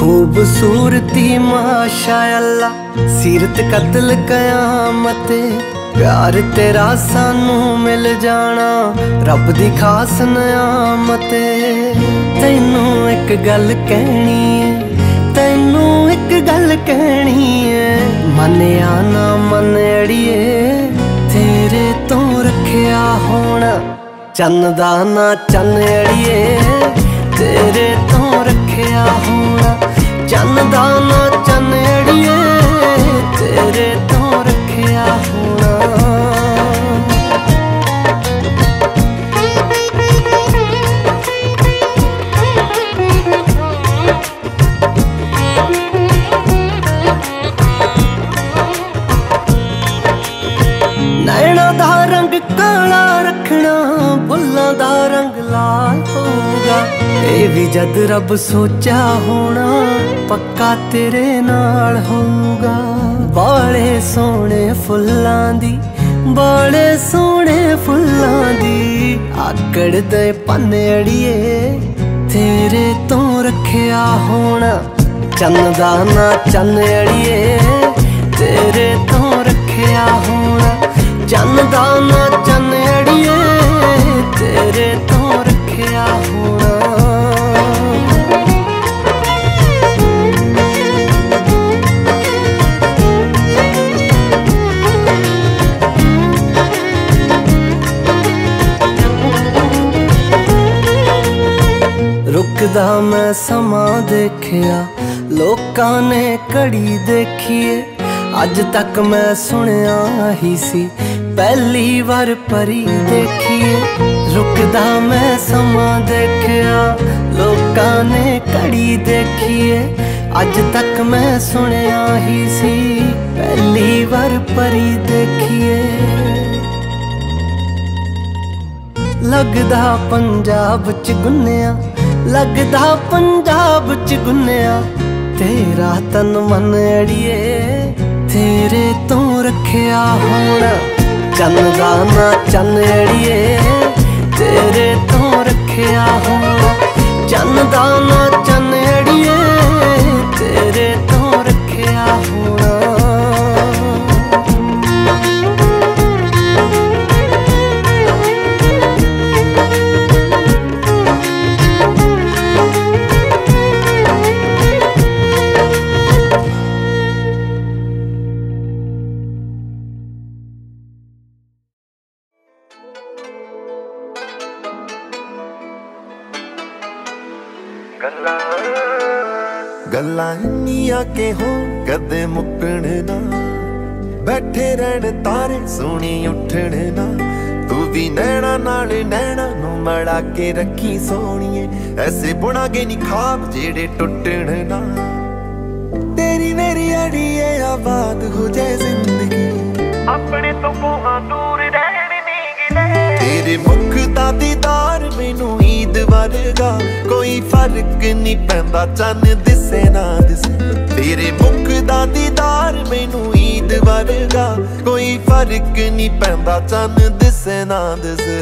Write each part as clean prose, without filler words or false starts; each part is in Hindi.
खूबसूरती माशाअल्लाह, सीरत कत्ल कयामत, प्यार तेरा सानू मिल जाना रब दी खास नियामत। तैनू एक गल कहनी है, तैनू एक गल कहनी है, मनिया ना मन अड़िए, तेरे तो रखिया होना चन्न दा ना चन्न अड़िए, तेरे तो रखिया होना चन्न दा ना चन्न अड़िए, तेरे तो रखिया होना। नैना दा रंग काला रखना, बुल्लां दा रंग लाल होगा, ये भी जद रब सोचा होना पक्का तेरे नाल होगा। बाले सोने फुल्लां दी, बाले सोने फुल्लां दी, आकड़ दे पन्ने अड़िए, तेरे तो रखिया होना चन्न दा ना चन्न अड़िए, तेरे तो रखिया होना चन्न दा ना चन्न अड़िए, तेरे तो रखिया होना। रुकदा मैं समा देखिया, लोकां ने घड़ी देखिए, अज तक मैं सुनिया ही सी पहली बार परी देखिए। रुकदा मैं समा देखिया, लोकां ने घड़ी देखिए, अज तक मैं सुनिया ही सी पहली बार परी देखिए। लगदा पंजाब च गुन्निया, लगदा पंजाब च गुन्निया, तेरा तन मन अड़िए, तेरे तो रखिया होना चन्न दा ना चन्न अड़िए, तेरे तो रखिया होना चन्न दा ना चन्न अड़िए, तेरे तो रखिया होना। गल्लां इन्नियां के हो कदे मुक्कण ना, बैठे रहन तारे सोनी उठण ना, तू भी नैना नाल नैना नू मड़ा के रखी सोनिए, ऐसे बुनागे नी ख्वाब जेड़े टुटण ना। तेरी मेरी अड़िए आबाद हो जाए जिंदगी, अपने तो कोहा दूर रहने नी, तेरे मुख दा दीदार मैनू ईद वर्गा, कोई फर्क नी पैंदा चन्न दिसे ना दिसे, तेरे मुख दा दीदार मैनू ईद वर्गा, कोई फर्क नी पैंदा चन्न दिसे ना दिसे।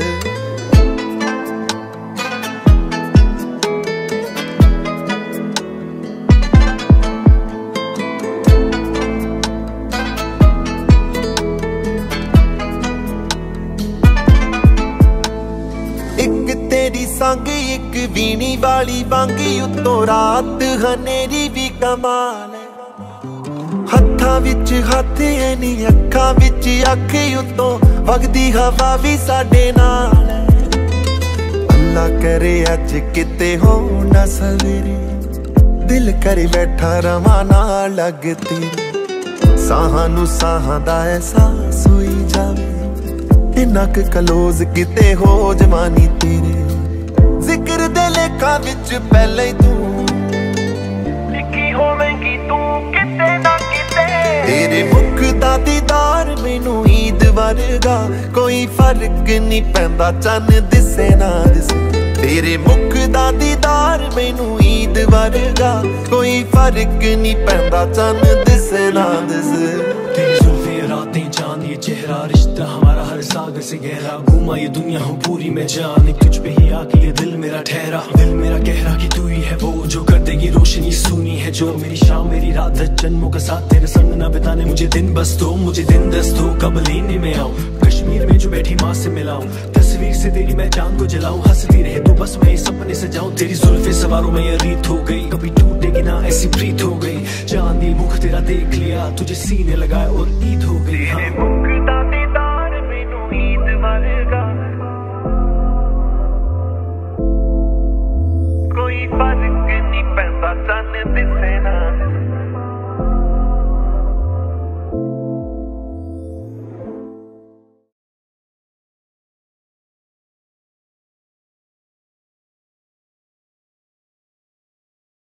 संग एक वीणी वाली बांगी उत्तों रात हनेरी भी कमाल, हत्थां विच हत्थ ऐनी अखां विच अख, उत्तों वगदी हवा भी साडे नाल। अल्लाह करे अज किते हो ना सवेरे, दिल करे बैठा रवां नाल लग तेरे, साहां नू साहां दा एहसास होई जावे, इन्ना क क्लोज किते हो जवानी तेरे, जिक्र दे लेखा विच पहले ही तू लिखी होवेंगी तू किते ना किते, तेरे मुख दा दीदार मैनू ईद वर्गा, कोई फर्क नी पैंदा चन्न दिसे ना दिसे, तेरे मुख दा दीदार मैनू ईद वर्गा, कोई फर्क नी पैंदा चन्न दिसे ना दिसे। तेरी जुल्फे रातें चांद ये चेहरा, रिश्ता हमारा हर सागर से गहरा, घूमा ये दुनिया हूँ पूरी मैं जान, तुझ पे ही आके ये दिल मेरा ठहरा, दिल मेरा कह रहा कि तू ही है वो जो कर देगी रोशनी, सुनी है है जो मेरी शाम मेरी रात 10 जन्मों का साथ तेरे संग ना बिताने मुझे दिन बस दो, मुझे दिन दस दो, कब लेने में आऊं कश्मीर में जो बैठी माँ से मिलाऊं, तस्वीर से तेरी मैं चांद को जलाऊं, हंसती रहे तो बस मैं सपने सजाऊं, तेरी जुल्फे सवारों में ये रीत हो गई, कभी टूटेगी ना ऐसी प्रीत हो गई, चांदी मुख तेरा देख लिया तुझे सीने लगाए और ईद हो गई। हाँ